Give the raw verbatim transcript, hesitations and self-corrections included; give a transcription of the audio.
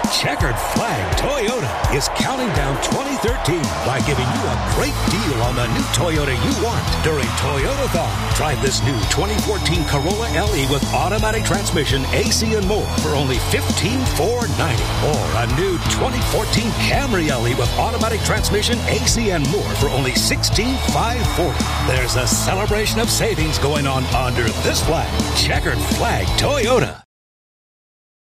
Checkered Flag Toyota is counting down twenty thirteen by giving you a great deal on the new Toyota you want during TOYOTATHON. Drive this new twenty fourteen Corolla L E with automatic transmission, A C, and more for only fifteen thousand four hundred ninety dollars. Or a new twenty fourteen Camry L E with automatic transmission, A C, and more for only sixteen thousand five hundred forty dollars. There's a celebration of savings going on under this flag. Checkered Flag Toyota.